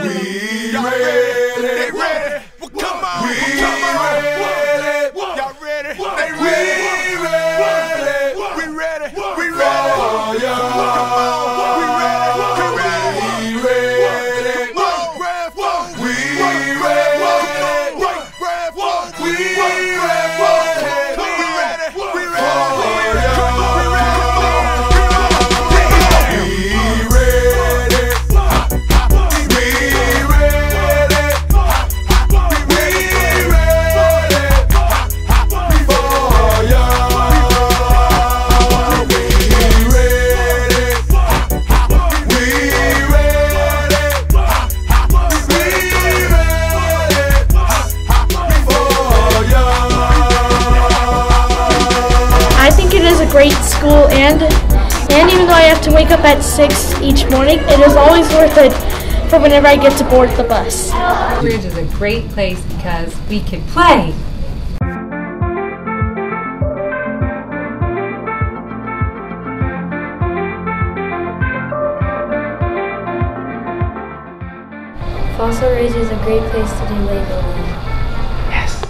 We ready. They ready. Well, come on. We ready. Y'all ready? They ready. We ready. We ready. We ready. Come on. We ready. We ready. We ready. Grand Funk. We ready. Grand Funk. We ready. We ready. I think it is a great school, and even though I have to wake up at 6 each morning, it is always worth it for whenever I get to board the bus. Ridge is a great place because we can play. Fossil Ridge is a great place to do Lego. Yes.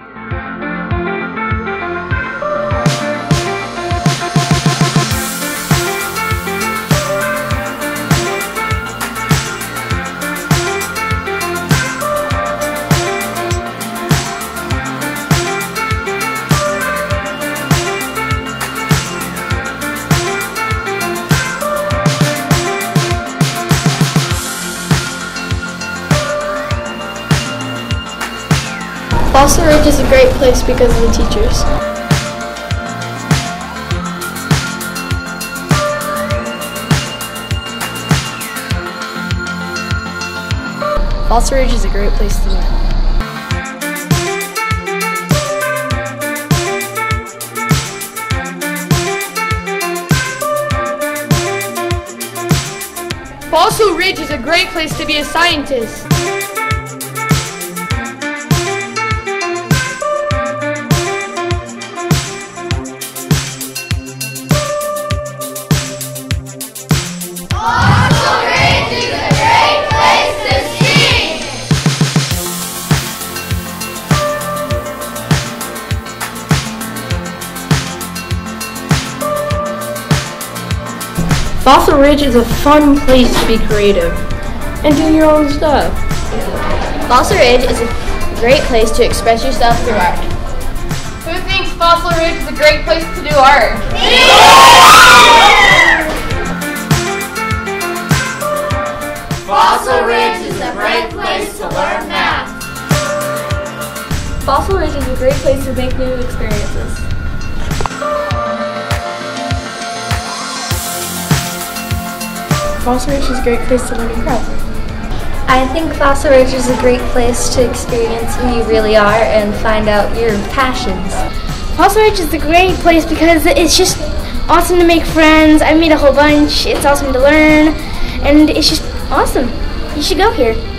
Fossil Ridge is a great place because of the teachers. Fossil Ridge is a great place to learn. Fossil Ridge is a great place to be a scientist. Fossil Ridge is a fun place to be creative and do your own stuff. Fossil Ridge is a great place to express yourself through art. Who thinks Fossil Ridge is a great place to do art? Fossil Ridge is a great place to learn math. Fossil Ridge is a great place to make new experiences. Fossil Ridge is a great place to learn and grow. I think Fossil Ridge is a great place to experience who you really are and find out your passions. Fossil Ridge is a great place because it's just awesome to make friends. I made a whole bunch. It's awesome to learn, and it's just awesome. You should go here.